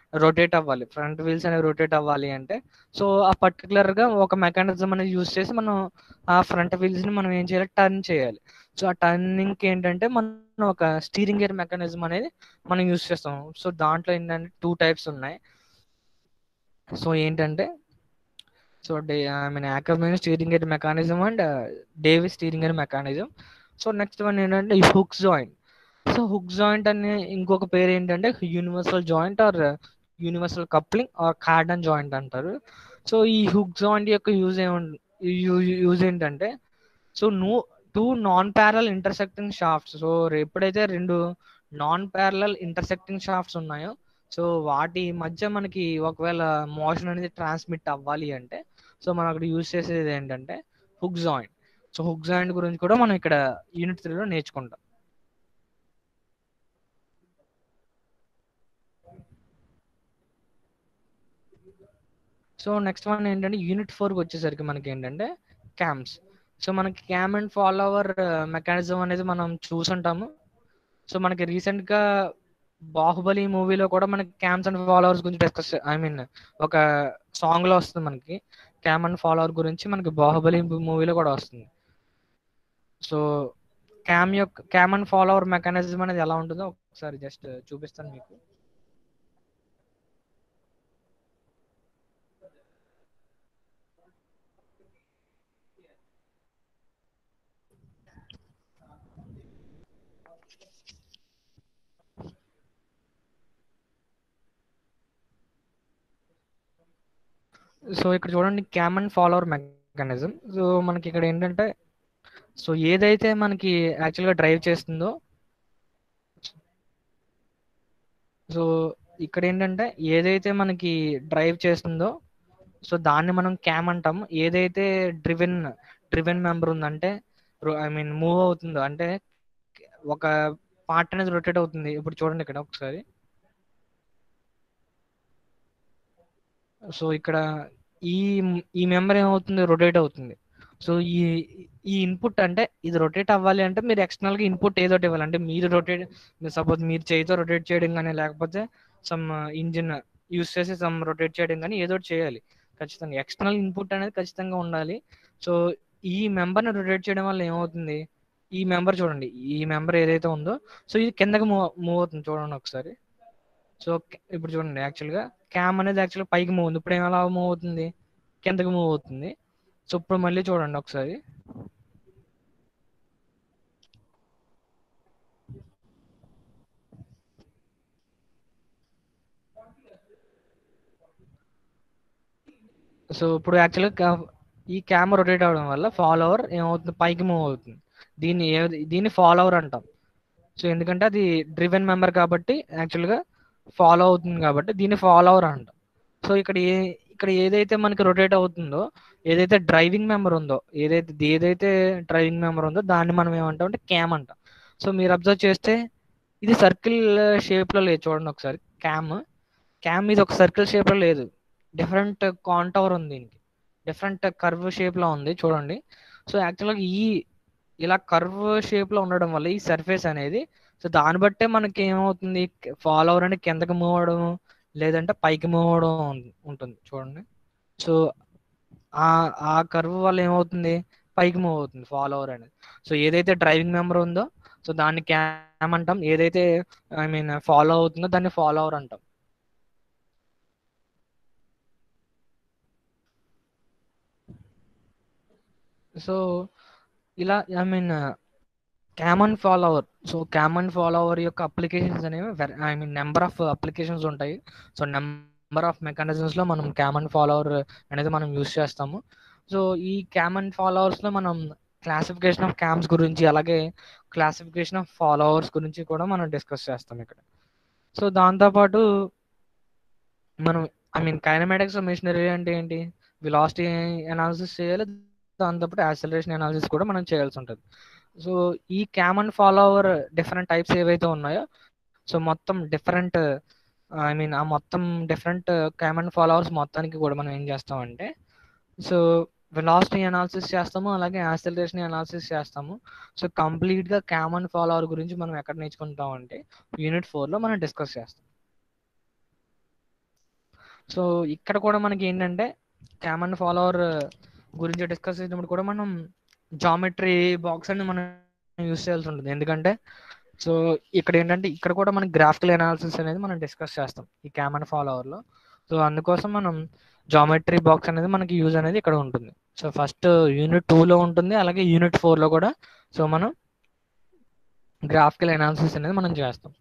A: రొటేట్ అవ్వాలి అంటే సో ఆ పర్టికులర్గా ఒక మెకానిజం అనేది యూస్ చేసి మనం ఆ ఫ్రంట్ వీల్స్ని మనం ఏం చేయాలి, టర్న్ చేయాలి. సో ఆ టర్నింగ్కి ఏంటంటే మనం ఒక స్టీరింగ్ గేర్ మెకానిజం అనేది మనం యూస్ చేస్తాం. సో దాంట్లో ఏంటంటే టూ టైప్స్ ఉన్నాయి. సో ఏంటంటే so Ackermann steering gear mechanism and Davis steering gear mechanism. So next one ఏంటంటే ఈ hook joint. So hook joint అనే ఇంకొక పేరు ఏంటంటే universal joint or universal coupling or cardan joint అంటారు. సో ఈ హుక్ జాయింట్ యొక్క యూజ్ ఏంటంటే so two non parallel intersecting shafts. So ఎప్పుడైతే రెండు నాన్ ప్యారలల్ ఇంటర్సెక్టింగ్ షాఫ్ట్స్ ఉన్నాయో సో వాటి మధ్య మనకి ఒకవేళ మోషన్ అనేది ట్రాన్స్మిట్ అవ్వాలి అంటే సో మనం అక్కడ యూజ్ చేసేది ఏంటంటే hook joint. So hook joint గురించి కూడా మనం ఇక్కడ యూనిట్ 3లో నేర్చుకుంటాం. సో నెక్స్ట్ వన్ ఏంటంటే యూనిట్ 4కి వచ్చేసరికి మనకి ఏంటంటే క్యామ్స్. సో మనకి క్యామ్ అండ్ ఫాలోవర్ మెకానిజం అనేది మనం చూసుంటాము. సో మనకి రీసెంట్గా బాహుబలి మూవీలో కూడా మనకి క్యామ్స్ అండ్ ఫాలోవర్స్ గురించి ఒక సాంగ్లో వస్తుంది మనకి క్యామ్ అండ్ ఫాలోవర్ గురించి, మనకి బాహుబలి మూవీలో కూడా వస్తుంది. So cam and follower mechanism అనేది ఎలా ఉంటుందో ఒకసారి జస్ట్ చూపిస్తాను మీకు. సో ఇక్కడ చూడండి cam and follower mechanism. So మనకి ఇక్కడ ఏంటంటే సో ఏదైతే మనకి యాక్చువల్గా డ్రైవ్ చేస్తుందో సో ఇక్కడ ఏంటంటే ఏదైతే మనకి డ్రైవ్ చేస్తుందో సో దాన్ని మనం క్యామ్ అంటాం. ఏదైతే డ్రివెన్ మెంబర్ ఉందంటే మూవ్ అవుతుందో అంటే ఒక పార్ట్ అనేది రొటేట్ అవుతుంది. ఇప్పుడు చూడండి ఇక్కడ ఒకసారి. సో ఇక్కడ ఈ ఈ మెంబర్ ఏమవుతుంది, రొటేట్ అవుతుంది. సో ఈ ఇన్పుట్ అంటే ఇది రొటేట్ అవ్వాలి అంటే మీరు ఎక్స్టర్నల్ గా ఇన్పుట్ ఏదో ఇవ్వాలి. అంటే సపోజ్ మీరు చేయితో రొటేట్ చేయడం కానీ లేకపోతే సమ్ ఇంజిన్ యూస్ చేసి సమ్ రొటేట్ చేయడం కానీ ఏదో చేయాలి. ఖచ్చితంగా ఎక్స్టర్నల్ ఇన్పుట్ అనేది ఖచ్చితంగా ఉండాలి. సో ఈ మెంబర్ని రొటేట్ చేయడం వల్ల ఏమవుతుంది, ఈ మెంబర్ చూడండి, ఈ మెంబర్ ఏదైతే ఉందో సో ఇది కిందకి మూవ్ అవుతుంది. చూడండి ఒకసారి. సో ఇప్పుడు చూడండి యాక్చువల్గా క్యామ్ అనేది యాక్చువల్గా పైకి మూవ్ ఉంది, ఇప్పుడు ఎలా మూవ్ అవుతుంది, కిందకి మూవ్ అవుతుంది. సో ఇప్పుడు మళ్ళీ చూడండి ఒకసారి. సో ఇప్పుడు యాక్చువల్గా ఈ క్యామ్ రొటేట్ అవడం వల్ల ఫాలోవర్ ఏమవుతుంది, పైకి మూవ్ అవుతుంది. దీన్ని ఫాలోవర్ అంటాం. సో ఎందుకంటే అది డ్రివెన్ మెంబర్ కాబట్టి యాక్చువల్గా ఫాలో అవుతుంది కాబట్టి దీన్ని ఫాలోవర్ అంటాం. సో ఇక్కడ ఏదైతే మనకి రొటేట్ అవుతుందో, ఏదైతే డ్రైవింగ్ మెంబర్ ఉందో, ఏదైతే డ్రైవింగ్ మెంబర్ ఉందో దాన్ని మనం ఏమంటాం అంటే క్యామ్ అంటాం. సో మీరు అబ్జర్వ్ చేస్తే ఇది సర్కిల్ షేప్ లో లేదు, చూడండి ఒకసారి. క్యామ్ ఇది ఒక సర్కిల్ షేప్ లో లేదు, డిఫరెంట్ కాంటవర్ ఉంది దీనికి, డిఫరెంట్ కర్వ్ షేప్ లో ఉంది చూడండి. సో యాక్చువల్గా ఇలా కర్వ్ షేప్ లో ఉండడం వల్ల ఈ సర్ఫేస్ అనేది, సో దాన్ని బట్టే మనకి ఏమవుతుంది, ఫాలోవర్ అనేది కిందకి మూవ్ అవడం లేదంటే పైకి మూవ్ అవడం ఉంటుంది చూడండి. సో ఆ ఆ కర్వ్ వల్ల ఏమవుతుంది, పైకి మూవ్ అవుతుంది ఫాలోవర్ అనేది. సో ఏదైతే డ్రైవింగ్ మెంబర్ ఉందో సో దాన్ని క్యామ్ అంటాం, ఏదైతే ఐ మీన్ ఫాలో అవుతుందో దాన్ని ఫాలోవర్ అంటాం. సో ఇలా I mean cam and follower, so cam and follower యొక్క అప్లికేషన్స్ అనేవి I mean number of applications ఉంటాయి. సో నెంబర్ ఆఫ్ మెకానిజమ్స్ లో మనం క్యామ్ అండ్ ఫాలోవర్ అనేది మనం యూస్ చేస్తాము. సో ఈ క్యామ్ అండ్ ఫాలోవర్స్ లో మనం క్లాసిఫికేషన్ ఆఫ్ క్యామ్స్ గురించి, అలాగే క్లాసిఫికేషన్ ఆఫ్ ఫాలోవర్స్ గురించి కూడా మనం డిస్కస్ చేస్తాం ఇక్కడ. సో దాంతోపాటు మనం ఐ మీన్ కైనమాటిక్స్ మెషినరీ అంటే ఏంటి, వెలాసిటీ అనాలిసిస్ చేయాలి, దాంతోపాటు యాక్సలరేషన్ అనాలిసిస్ కూడా మనం చేయాల్సి ఉంటుంది. సో ఈ cam and follower different types ఏవైతే ఉన్నాయో, సో మొత్తం డిఫరెంట్ ఐ మీన్ ఆ మొత్తం డిఫరెంట్ క్యామ్ అండ్ ఫాలోవర్స్ మొత్తానికి కూడా మనం ఏం చేస్తామంటే, సో వెలాసిటీ అనాలిసిస్ చేస్తాము, అలాగే యాక్సలరేషన్ అనాలిసిస్ చేస్తాము. సో కంప్లీట్ గా క్యామ్ అండ్ ఫాలోవర్ గురించి మనం ఎక్కడ నేర్చుకుంటాం అంటే యూనిట్ 4 లో మనం డిస్కస్ చేస్తాం. సో ఇక్కడ కూడా మనకి ఏంటంటే క్యామ్ అండ్ ఫాలోవర్ గురించి డిస్కస్ చేసినప్పుడు కూడా మనం జామెట్రీ బాక్స్ అని మనం యూస్ చేయాల్సి ఉంటుంది. ఎందుకంటే సో ఇక్కడ ఏంటంటే ఇక్కడ కూడా మనకి గ్రాఫికల్ అనాలిసిస్ అనేది మనం డిస్కస్ చేస్తాం ఈ క్యామ్ అండ్ ఫాలోవర్ లో. సో అందుకోసం మనం జామెట్రీ బాక్స్ అనేది మనకి యూజ్ అనేది ఇక్కడ ఉంటుంది. సో ఫస్ట్ యూనిట్ 2 లో ఉంటుంది, అలాగే యూనిట్ 4 లో కూడా. సో మనం గ్రాఫికల్ అనాలిసిస్ అనేది మనం చేస్తాం.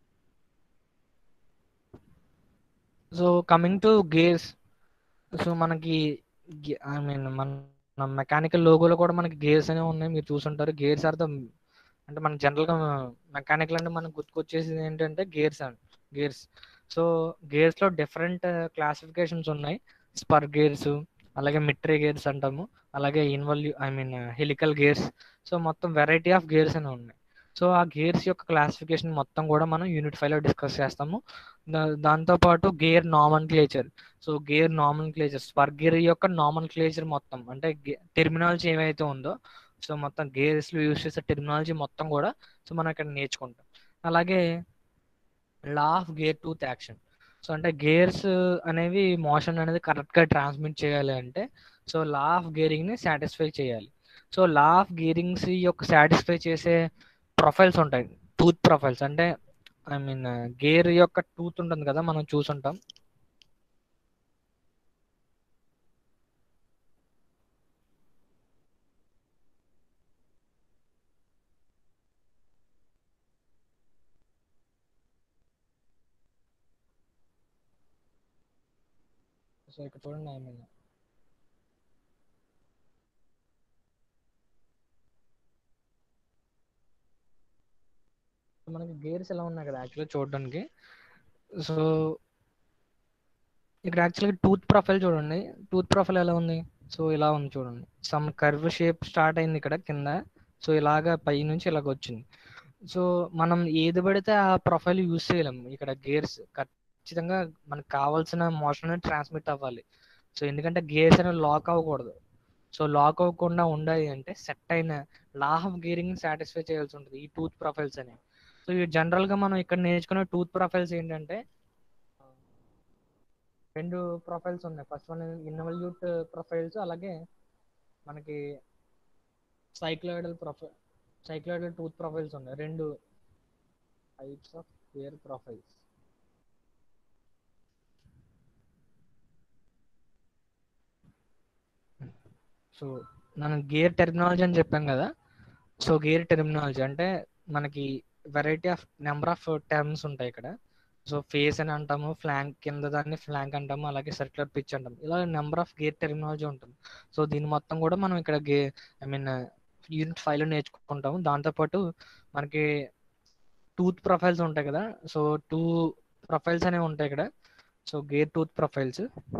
A: So coming to gears, so మనకి ఐ మీన్ మన మెకానికల్ లోగోలో కూడా మనకి గేర్స్ అనేవి ఉన్నాయి, మీరు చూసుంటారు. గేర్స్ ఆర్ ద అంటే మన జనరల్గా మెకానికల్ అంటే మనకు గుర్తుకొచ్చేది ఏంటంటే గేర్స్. సో గేర్స్ లో డిఫరెంట్ క్లాసిఫికేషన్స్ ఉన్నాయి. స్పర్ గేర్స్, అలాగే మిట్రీ గేర్స్ అంటాము, అలాగే I mean helical gears. So మొత్తం వెరైటీ ఆఫ్ గేర్స్ అని ఉన్నాయి. సో ఆ గేర్స్ యొక్క క్లాసిఫికేషన్ మొత్తం కూడా మనం యూనిట్ 5 లో డిస్కస్ చేస్తాము. దాంతోపాటు gear nomenclature, so gear nomenclature, spur gear యొక్క నామన్ క్లేచర్ మొత్తం అంటే టెర్మినాలజీ ఏమైతే ఉందో, సో మొత్తం గేర్స్ లో యూస్ చేసే టెర్మినాలజీ మొత్తం కూడా సో మనం ఇక్కడ నేర్చుకుంటాం. అలాగే law of gear tooth action, so అంటే గేర్స్ అనేవి మోషన్ అనేది కరెక్ట్ గా ట్రాన్స్మిట్ చేయాలి అంటే సో లా ఆఫ్ గేరింగ్ ని సాటిస్ఫై చేయాలి. సో లా ఆఫ్ గేరింగ్స్ యొక్క సాటిస్ఫై చేసే ప్రొఫైల్స్ ఉంటాయి, టూత్ ప్రొఫైల్స్ అంటే ఐ మీన్ గేర్ యొక్క టూత్ ఉంటుంది కదా, మనం చూసుంటాం. సో ఇక్కడ చూడండి, ఐ మీన్ మనకి గేర్స్ ఎలా ఉన్నాయి కదా యాక్చువల్గా చూడడానికి. సో ఇక్కడ యాక్చువల్గా టూత్ ప్రొఫైల్ చూడండి, టూత్ ప్రొఫైల్ ఎలా ఉంది, సో ఇలా ఉంది చూడండి. సమ్ కర్వ్ షేప్ స్టార్ట్ అయింది ఇక్కడ కింద, సో ఇలాగా పై నుంచి ఇలాగ వచ్చింది. సో మనం ఏది పడితే ఆ ప్రొఫైల్ యూజ్ చేయలేం. ఇక్కడ గేర్స్ ఖచ్చితంగా మనకు కావాల్సిన మోషన్ అనేది ట్రాన్స్మిట్ అవ్వాలి. సో ఎందుకంటే గేర్స్ అనేవి లాక్ అవ్వకూడదు. సో లాక్ అవ్వకుండా ఉండాలి అంటే సెట్ అయిన లా ఆఫ్ గేరింగ్ సాటిస్ఫై చేయాల్సి ఉంటుంది ఈ టూత్ ప్రొఫైల్స్ అనేవి. సో ఇవి జనరల్ గా మనం ఇక్కడ నేర్చుకునే టూత్ ప్రొఫైల్స్ ఏంటంటే రెండు ప్రొఫైల్స్ ఉన్నాయి. ఫస్ట్ వన్ ఇన్వల్యూట్ ప్రొఫైల్స్, అలాగే మనకి సైక్లోయిడల్ టూత్ ప్రొఫైల్స్ ఉన్నాయి, రెండు types of gear profiles. So మనం గేర్ టెర్మినాలజీ అని చెప్పాం కదా. సో గేర్ టెర్మినాలజీ అంటే మనకి variety of number of terms ఉంటాయి ఇక్కడ. సో ఫేస్ అని అంటాము, ఫ్లాంక్ కింద దాన్ని ఫ్లాంక్ అంటాము, అలాగే సర్క్యులర్ పిచ్ అంటాము, ఇలా నెంబర్ ఆఫ్ గేర్ టెర్మినాలజీ ఉంటుంది. సో దీని మొత్తం కూడా మనం ఇక్కడ ఐ మీన్ యూనిట్ 5 లో నేర్చుకుంటాము. దాంతోపాటు మనకి టూత్ ప్రొఫైల్స్ ఉంటాయి కదా. సో టూ ప్రొఫైల్స్ అనేవి ఉంటాయి ఇక్కడ. So gear tooth profiles.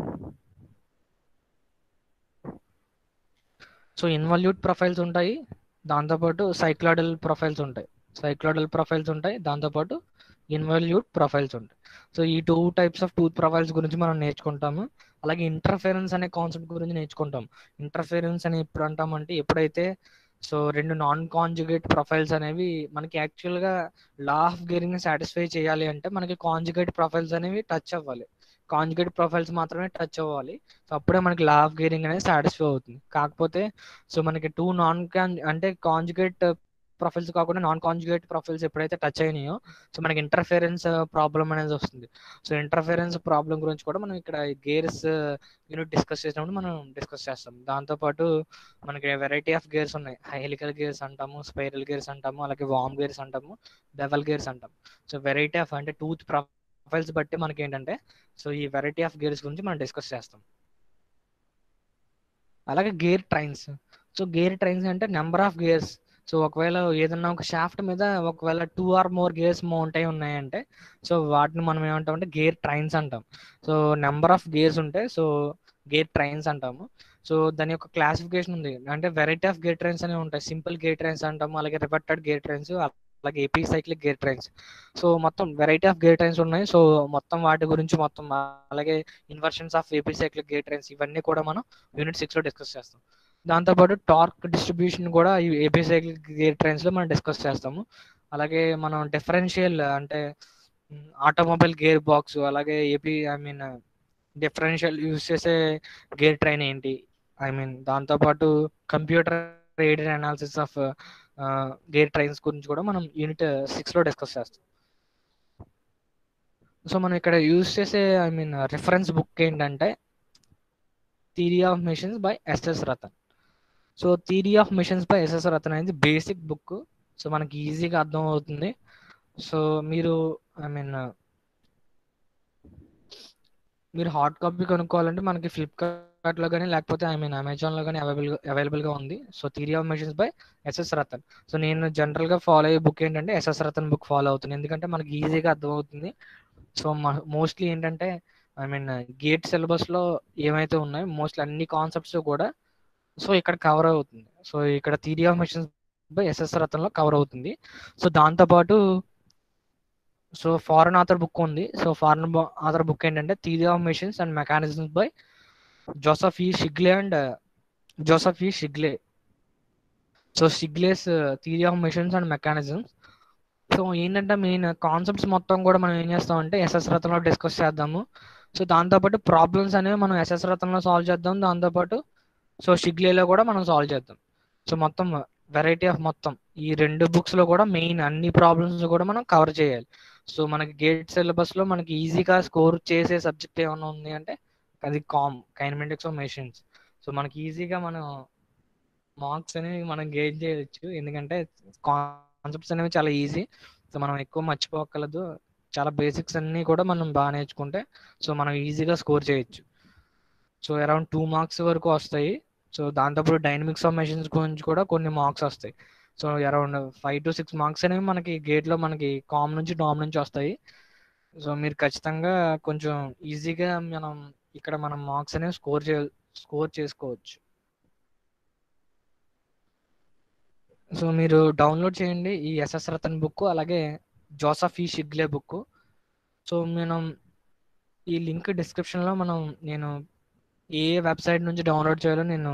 A: So involute profiles ఉంటాయి, దాంతోపాటు సైక్లాయిడల్ ప్రొఫైల్స్ ఉంటాయి, దాంతోపాటు ఇన్వాల్యూట్ ప్రొఫైల్స్ ఉంటాయి. సో ఈ 2 టైప్స్ ఆఫ్ టూత్ ప్రొఫైల్స్ గురించి మనం నేర్చుకుంటాము. అలాగే ఇంటర్ఫెరెన్స్ అనే కాన్సెప్ట్ గురించి నేర్చుకుంటాం. ఇంటర్ఫెరెన్స్ అని ఎప్పుడు అంటామంటే, ఎప్పుడైతే సో 2 నాన్ కాంజుగేట్ ప్రొఫైల్స్ అనేవి మనకి యాక్చువల్గా లా ఆఫ్ గేరింగ్ ని సాటిస్ఫై చేయాలి అంటే మనకి కాంజుగేట్ ప్రొఫైల్స్ అనేవి టచ్ అవ్వాలి. కాంజుగేట్ ప్రొఫైల్స్ మాత్రమే టచ్ అవ్వాలి. సో అప్పుడే మనకి లా ఆఫ్ గేరింగ్ అనేది సాటిస్ఫై అవుతుంది. కాకపోతే సో మనకి అంటే కాంజుగేట్ ప్రొఫైల్స్ కాకుండా నాన్ కాంజుగేట్ ప్రొఫైల్స్ ఎప్పుడైతే టచ్ అయినాయో సో మనకి ఇంటర్ఫిరెన్స్ ప్రాబ్లం అనేది వస్తుంది. సో ఇంటర్ఫిరెన్స్ ప్రాబ్లం గురించి కూడా మనం ఇక్కడ గేర్స్ యూనిట్ డిస్కస్ చేసినప్పుడు మనం డిస్కస్ చేస్తాం. దాంతోపాటు మనకి వెరైటీ ఆఫ్ గేర్స్ ఉన్నాయి. హెలికల్ గేర్స్ అంటాము, స్పైరల్ గేర్స్ అంటాము, అలాగే వామ్ గేర్స్ అంటాము, బెవల్ గేర్స్ అంటాం. సో వెరైటీ ఆఫ్ అంటే టూత్ ప్రొఫైల్స్ బట్టి మనకి ఏంటంటే సో ఈ వెరైటీ ఆఫ్ గేర్స్ గురించి మనం డిస్కస్ చేస్తాం. అలాగే gear trains. So gear trains అంటే నెంబర్ ఆఫ్ గేర్స్. సో ఒకవేళ ఏదన్నా ఒక షాఫ్ట్ మీద ఒకవేళ 2 ఆర్ మోర్ గేర్స్ మౌంట్ అయి ఉన్నాయంటే సో వాటిని మనం ఏమంటాం అంటే గేర్ ట్రైన్స్ అంటాం. సో నెంబర్ ఆఫ్ గేర్స్ ఉంటాయి, సో గేర్ ట్రైన్స్ అంటాము. సో దాని యొక్క క్లాసిఫికేషన్ ఉంది, అంటే వెరైటీ ఆఫ్ గేర్ ట్రైన్స్ అనేవి ఉంటాయి. సింపుల్ గేర్ ట్రైన్స్ అంటాము, అలాగే రివర్టెడ్ గేర్ ట్రైన్స్, అలాగే epicyclic gear trains. So మొత్తం వెరైటీ ఆఫ్ గేర్ ట్రైన్స్ ఉన్నాయి. సో మొత్తం వాటి గురించి మొత్తం అలాగే inversions of epicyclic gear trains ఇవన్నీ కూడా మనం యూనిట్ 6 లో డిస్కస్ చేస్తాం. దాంతోపాటు టార్క్ డిస్ట్రిబ్యూషన్ కూడా ఈ ఏపీ సైక్లిక్ గేర్ ట్రైన్స్ లో మనం డిస్కస్ చేస్తాము. అలాగే మనం డిఫరెన్షియల్ అంటే ఆటోమొబైల్ గేర్ బాక్స్, అలాగే డిఫరెన్షియల్ యూస్ చేసే గేర్ ట్రైన్ ఏంటి, దాంతోపాటు computer aided analysis of gear trains గురించి కూడా మనం యూనిట్ 6 లో డిస్కస్ చేస్తాం. సో మనం ఇక్కడ యూస్ చేసే రిఫరెన్స్ బుక్ ఏంటంటే theory of machines by S S Rattan. So theory of machines by S S Rattan అనేది బేసిక్ బుక్. సో మనకి ఈజీగా అర్థం అవుతుంది. సో మీరు ఐ మీన్ మీరు హార్డ్ కాపీ కొనుక్కోవాలంటే మనకి ఫ్లిప్కార్ట్లో కానీ లేకపోతే అమెజాన్లో కానీ అవైలబుల్గా ఉంది. So theory of machines by S S Rattan. So నేను జనరల్గా ఫాలో అయ్యే బుక్ ఏంటంటే ఎస్ఎస్ రతన్ బుక్ ఫాలో అవుతుంది, ఎందుకంటే మనకి ఈజీగా అర్థమవుతుంది. సో మోస్ట్లీ ఏంటంటే ఐ మీన్ గేట్ సిలబస్లో ఏమైతే ఉన్నాయో మోస్ట్లీ అన్ని కాన్సెప్ట్స్ కూడా సో ఇక్కడ కవర్ అవుతుంది. సో ఇక్కడ theory of machines by S S రతన్లో కవర్ అవుతుంది. సో దాంతోపాటు సో ఫారెన్ ఆథర్ బుక్ ఉంది. సో ఫారెన్ ఆథర్ బుక్ ఏంటంటే theory of machines and mechanisms by Joseph E Shigley and Joseph E Shigley. So Shigley's theory of machines and mechanisms. So ఏంటంటే మెయిన్ కాన్సెప్ట్స్ మొత్తం కూడా మనం ఏం చేస్తామంటే ఎస్ఎస్ రతంలో డిస్కస్ చేద్దాము. సో దాంతోపాటు ప్రాబ్లమ్స్ అనేవి మనం ఎస్ఎస్ రతంలో సాల్వ్ చేద్దాం, దాంతోపాటు సో షిగ్లేలో కూడా మనం సాల్వ్ చేద్దాం. సో మొత్తం వెరైటీ ఆఫ్ మొత్తం ఈ 2 బుక్స్ లో కూడా మెయిన్ అన్ని ప్రాబ్లమ్స్ కూడా మనం కవర్ చేయాలి. సో మనకి గేట్ సిలబస్ లో మనకి ఈజీగా స్కోర్ చేసే సబ్జెక్ట్ ఏమైనా ఉంది అంటే అది కైనమెటిక్స్ ఆఫ్ మెషిన్స్. సో మనకి ఈజీగా మనం మార్క్స్ అనేవి మనం గెయిన్ చేయొచ్చు, ఎందుకంటే కాన్సెప్ట్స్ అనేవి చాలా ఈజీ. సో మనం ఎక్కువ మర్చిపోగలదు, చాలా బేసిక్స్ అన్నీ కూడా మనం బాగా నేర్చుకుంటే సో మనం ఈజీగా స్కోర్ చేయొచ్చు. సో అరౌండ్ 2 మార్క్స్ వరకు వస్తాయి. సో దాంతోపాటు డైనమిక్స్ ఆఫ్ మెషిన్స్ గురించి కూడా కొన్ని మార్క్స్ వస్తాయి. సో అరౌండ్ 5 to 6 మార్క్స్ అనేవి మనకి గేట్లో మనకి కామ్ నుంచి డామ్ నుంచి వస్తాయి. సో మీరు ఖచ్చితంగా కొంచెం ఈజీగా ఇక్కడ మనం మార్క్స్ అనేవి స్కోర్ చేసుకోవచ్చు. సో మీరు డౌన్లోడ్ చేయండి ఈ ఎస్ఎస్ రతన్ బుక్, అలాగే Joseph E Shigley book. So ఈ లింక్ డిస్క్రిప్షన్లో నేను ఏ వెబ్సైట్ నుంచి డౌన్లోడ్ చేయాలో నేను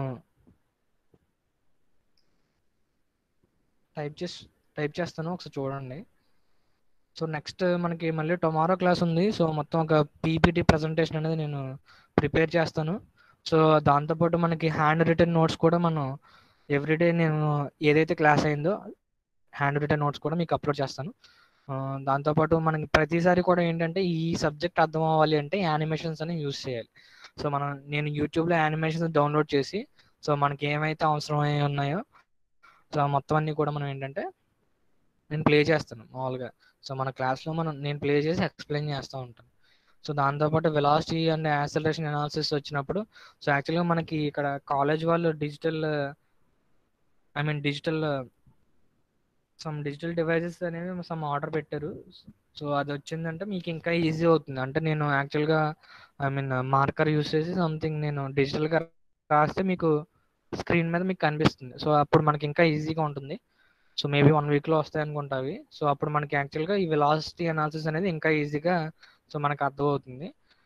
A: టైప్ చేస్తాను, ఒకసారి చూడండి. సో నెక్స్ట్ మనకి మళ్ళీ టుమారో క్లాస్ ఉంది. సో మొత్తం ఒక పీపీటీ ప్రజెంటేషన్ అనేది నేను ప్రిపేర్ చేస్తాను. సో దాంతోపాటు మనకి హ్యాండ్ రిటర్న్ నోట్స్ కూడా మనం ఎవ్రీడే నేను ఏదైతే క్లాస్ అయిందో హ్యాండ్ రిటర్న్ నోట్స్ కూడా మీకు అప్లోడ్ చేస్తాను. దాంతోపాటు మనకి ప్రతిసారి కూడా ఏంటంటే ఈ సబ్జెక్ట్ అర్థం అవ్వాలి అంటే యానిమేషన్స్ అని యూజ్ చేయాలి. సో నేను యూట్యూబ్లో యానిమేషన్స్ డౌన్లోడ్ చేసి సో మనకి ఏమైతే అవసరమై ఉన్నాయో సో మొత్తం అన్ని కూడా మనం ఏంటంటే నేను ప్లే చేస్తాను మామూలుగా. సో మన క్లాస్లో నేను ప్లే చేసి ఎక్స్ప్లెయిన్ చేస్తూ ఉంటాను. సో దాంతోపాటు వెలాసిటీ అండ్ యాక్సలరేషన్ అనాలిసిస్ వచ్చినప్పుడు సో యాక్చువల్గా మనకి ఇక్కడ కాలేజ్ వాళ్ళు డిజిటల్ సమ్ డిజిటల్ డివైజెస్ అనేవి సమ్ ఆర్డర్ పెట్టారు. సో అది వచ్చిందంటే మీకు ఇంకా ఈజీ అవుతుంది. అంటే నేను యాక్చువల్గా ఐ మీన్ మార్కర్ యూస్ చేసి సంథింగ్ నేను డిజిటల్గా రాస్తే మీకు స్క్రీన్ మీద మీకు కనిపిస్తుంది. సో అప్పుడు మనకి ఇంకా ఈజీగా ఉంటుంది. సో మేబీ 1 వీక్లో వస్తాయి అనుకుంటా అవి. సో అప్పుడు మనకి యాక్చువల్గా ఈ వెలాసిటీ అనాలిసిస్ అనేది ఇంకా ఈజీగా సో మనకు అర్థమవుతుంది.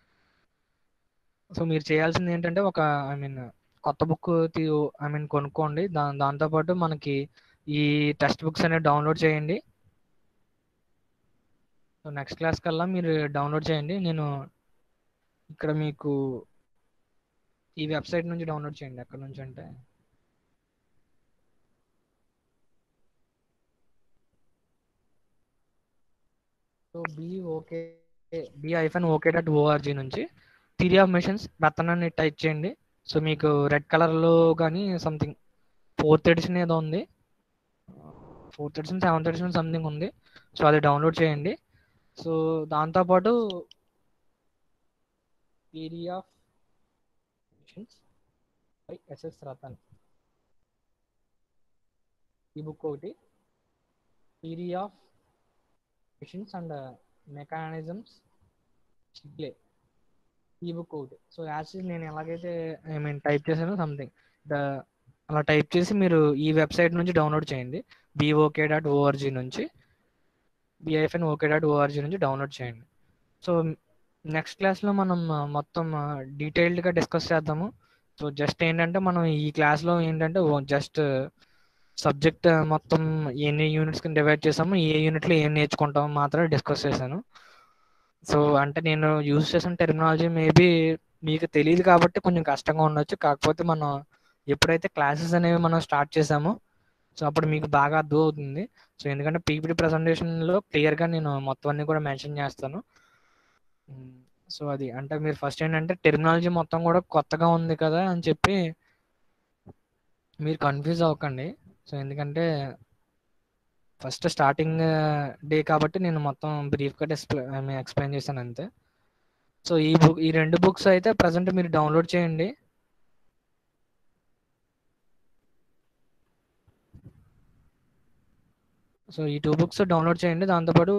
A: సో మీరు చేయాల్సింది ఏంటంటే ఒక ఐ మీన్ కొత్త బుక్ ఐ మీన్ కొనుక్కోండి. దాంతోపాటు మనకి ఈ టెక్స్ట్ బుక్స్ అనేవి డౌన్లోడ్ చేయండి. సో నెక్స్ట్ క్లాస్ కల్లా మీరు డౌన్లోడ్ చేయండి. నేను ఇక్కడ మీకు ఈ వెబ్సైట్ నుంచి డౌన్లోడ్ చేయండి. ఎక్కడ నుంచి అంటే సో bi-ok.org నుంచి థియరీ ఆఫ్ మెషిన్స్ బెత్తనాన్ని టైప్ చేయండి. సో మీకు రెడ్ కలర్లో కానీ సంథింగ్ 4th ఎడిషన్ ఏదో ఉంది. 4th edition 7th edition something ఉంది. సో అది డౌన్లోడ్ చేయండి. సో దాంతోపాటు theory of machines by S S Rattan ఈ బుక్ ఒకటి, theory of machines and mechanisms Shigley ఈ బుక్ ఒకటి. సో యాక్చువల్లీ నేను ఎలాగైతే ఐ మీన్ టైప్ చేశానో సంథింగ్ ద అలా టైప్ చేసి మీరు ఈ వెబ్సైట్ నుంచి డౌన్లోడ్ చేయండి. biok.org నుంచి bi-ok.org నుంచి డౌన్లోడ్ చేయండి. సో నెక్స్ట్ క్లాస్లో మనం మొత్తం డీటెయిల్డ్గా డిస్కస్ చేద్దాము. సో జస్ట్ ఏంటంటే మనం ఈ క్లాస్లో ఏంటంటే జస్ట్ సబ్జెక్ట్ మొత్తం ఎన్ని యూనిట్స్ కింద డివైడ్ చేసాము, ఏ యూనిట్లో ఏం నేర్చుకుంటామో మాత్రమే డిస్కస్ చేశాను. సో అంటే నేను యూజ్ చేసిన టెర్మినాలజీ మేబీ మీకు తెలియదు కాబట్టి కొంచెం కష్టంగా ఉండొచ్చు. కాకపోతే మనం ఎప్పుడైతే క్లాసెస్ అనేవి మనం స్టార్ట్ చేసామో సో అప్పుడు మీకు బాగా అర్థం అవుతుంది. సో ఎందుకంటే పీపీటీ ప్రజెంటేషన్లో క్లియర్గా నేను మొత్తం అన్ని కూడా మెన్షన్ చేస్తాను. సో అది అంటే మీరు ఫస్ట్ ఏంటంటే టెర్మినాలజీ మొత్తం కూడా కొత్తగా ఉంది కదా అని చెప్పి మీరు కన్ఫ్యూజ్ అవ్వకండి. సో ఎందుకంటే ఫస్ట్ స్టార్టింగ్ డే కాబట్టి నేను మొత్తం బ్రీఫ్గా ఎక్స్ప్లెయిన్ చేశాను అంతే. సో ఈ 2 బుక్స్ అయితే ప్రజెంట్ మీరు డౌన్లోడ్ చేయండి. సో ఈ 2 బుక్స్ డౌన్లోడ్ చేయండి. దాంతోపాటు